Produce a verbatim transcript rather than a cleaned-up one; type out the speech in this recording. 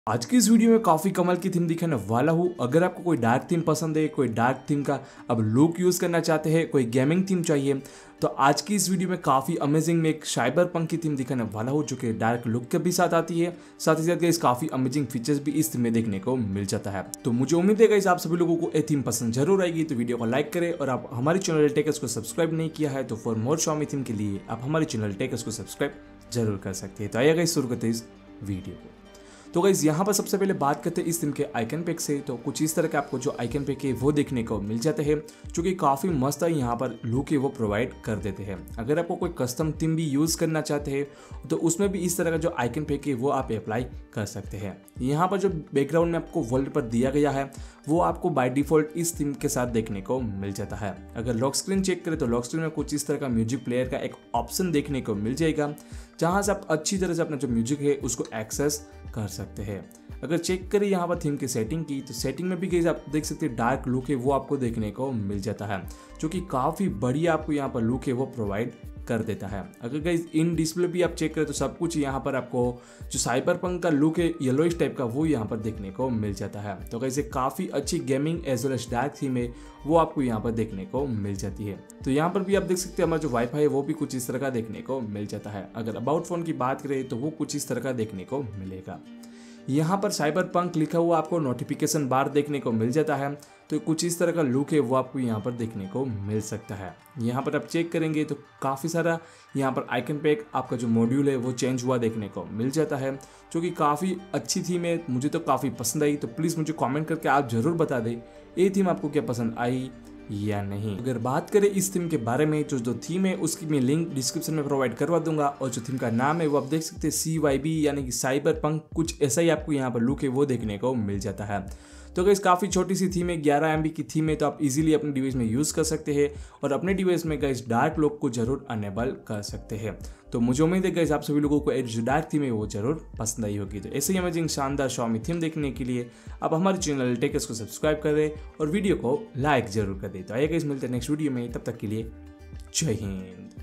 आज की इस वीडियो में काफ़ी कमाल की थीम दिखाने वाला हूँ। अगर आपको कोई डार्क थीम पसंद है, कोई डार्क थीम का अब लुक यूज़ करना चाहते हैं, कोई गेमिंग थीम चाहिए, तो आज की इस वीडियो में काफ़ी अमेजिंग में एक साइबर पंक की थीम दिखाने वाला हूँ जो कि डार्क लुक के भी साथ आती है। साथ ही साथ इस काफ़ी अमेजिंग फीचर्स भी इस थीम में देखने को मिल जाता है। तो मुझे उम्मीद है गाइस आप सभी लोगों को ये थीम पसंद जरूर आएगी। तो वीडियो को लाइक करें और आप हमारे चैनल टेकर्स को सब्सक्राइब नहीं किया है तो फॉर मोर Xiaomi थीम के लिए आप हमारे चैनल टेकर्स को सब्सक्राइब जरूर कर सकते हैं। तो आइए गाइस शुरू करते हैं इस वीडियो को। तो गाइस यहाँ पर सबसे पहले बात करते हैं इस थीम के आइकन पैक से। तो कुछ इस तरह के आपको जो आइकन पैक है वो देखने को मिल जाते हैं जो कि काफ़ी मस्त है, यहाँ पर लुक है वो प्रोवाइड कर देते हैं। अगर आपको कोई कस्टम थीम भी यूज़ करना चाहते हैं तो उसमें भी इस तरह का जो आइकन पैक है वो आप अप्लाई कर सकते हैं। यहाँ पर जो बैकग्राउंड में आपको वर्ल्ड पर दिया गया है वो आपको बाय डिफ़ॉल्ट इस थीम के साथ देखने को मिल जाता है। अगर लॉक स्क्रीन चेक करें तो लॉक स्क्रीन में कुछ इस तरह का म्यूजिक प्लेयर का एक ऑप्शन देखने को मिल जाएगा जहाँ से आप अच्छी तरह से अपना जो म्यूजिक है उसको एक्सेस कर सकते हैं। अगर चेक करें यहाँ पर थीम की सेटिंग की तो सेटिंग में भी गाइस आप देख सकते हैं डार्क लुक है वो आपको देखने को मिल जाता है जो कि काफ़ी बढ़िया आपको यहाँ पर लुक है वो प्रोवाइड कर देता है। अगर गाइस इन डिस्प्ले भी आप चेक करें तो सब कुछ यहाँ पर आपको जो साइबर पंक का लुक है येलोइश टाइप का वो यहाँ पर देखने को मिल जाता है। तो गाइस काफ़ी अच्छी gaming as well as dark theme है वो आपको यहाँ पर देखने को मिल जाती है। तो यहाँ पर भी आप देख सकते हैं हमारा जो वाईफाई है वो भी कुछ इस तरह का देखने को मिल जाता है। अगर अबाउट फोन की बात करें तो वो कुछ इस तरह का देखने को मिलेगा। यहाँ पर साइबर पंक लिखा हुआ आपको नोटिफिकेशन बार देखने को मिल जाता है। तो कुछ इस तरह का लुक है वो आपको यहाँ पर देखने को मिल सकता है। यहाँ पर आप चेक करेंगे तो काफ़ी सारा यहाँ पर आइकन पैक आपका जो मॉड्यूल है वो चेंज हुआ देखने को मिल जाता है जो कि काफ़ी अच्छी थीम है। मुझे तो काफ़ी पसंद आई। तो प्लीज़ मुझे कमेंट करके आप ज़रूर बता दें ये थीम आपको क्या पसंद आई या नहीं। अगर बात करें इस थीम के बारे में जो जो थीम है उसकी मैं लिंक डिस्क्रिप्शन में प्रोवाइड करवा दूंगा और जो थीम का नाम है वो आप देख सकते हैं सी वाई बी यानी कि साइबर पंक, कुछ ऐसा ही आपको यहाँ पर लुक है वो देखने को मिल जाता है। तो गाइस काफ़ी छोटी सी थीम है, ग्यारह एम बी की थीम है, तो आप इजीली अपने डिवाइस में यूज़ कर सकते हैं और अपने डिवाइस में गाइस डार्क लुक को जरूर अनेबल कर सकते हैं। तो मुझे उम्मीद है गाइस आप सभी लोगों को जो डार्क थीम है वो जरूर पसंद आई होगी। तो ऐसे ही अमेजिंग शानदार Xiaomi थीम देखने के लिए आप हमारे चैनल टेकर्स को सब्सक्राइब करें और वीडियो को लाइक जरूर कर दें। तो आइए गाइस मिलते हैं नेक्स्ट वीडियो में, तब तक के लिए जय हिंद।